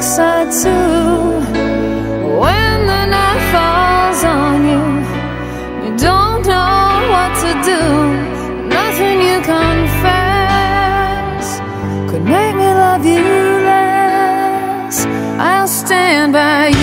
dark side too. When the night falls on you, you don't know what to do. Nothing you confess could make me love you less. I'll stand by you.